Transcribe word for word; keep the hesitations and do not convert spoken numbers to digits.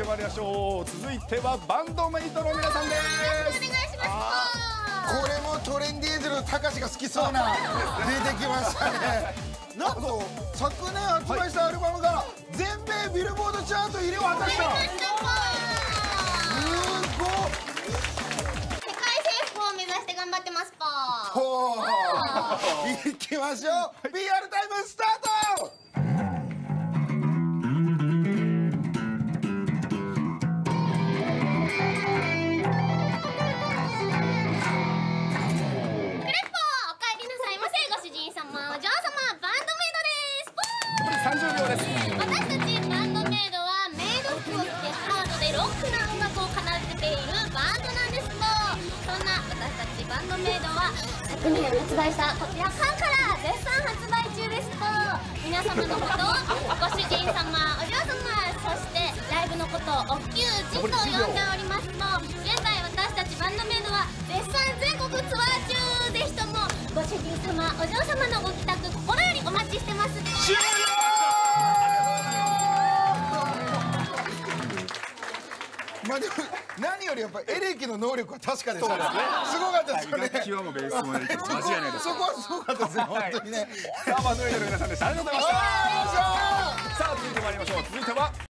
てまいりましょう。続いてはバンドメイトの皆さんです。 お願いします。 これもトレンディエンジェルのたかしが好きそうな出てきましたね。なんと昨年発売したアルバムが全米ビルボードチャート入りを果たした。すごい。 世界征服を目指して頑張ってますぽー。 ほう。行きましょう。ピーアール タイムスタート。 さんじゅうびょうです。 私たちバンドメイドはメイド服を着てハードでロックな音楽を奏でているバンドなんですと。そんな私たちバンドメイドは昨年発売したこちら缶から絶賛発売中ですと。皆様のことをご主人様、お嬢様、そしてライブのことをおっきゅうちと呼んでおりますと、現在私たちバンドメイドは絶賛全国ツアー中でしとも、ご主人様、お嬢様のご帰宅心よりお待ちしてますね。 終了。 まあでも何よりやっぱエレキの能力は確かでしたね。すごかったですよね。 楽器はもうベースもエレキも間違いないです。 そこはすごかったですね、本当にね。 さあバンドメイトの皆さんでした。ありがとうございました。さあ続いて参りましょう。続いては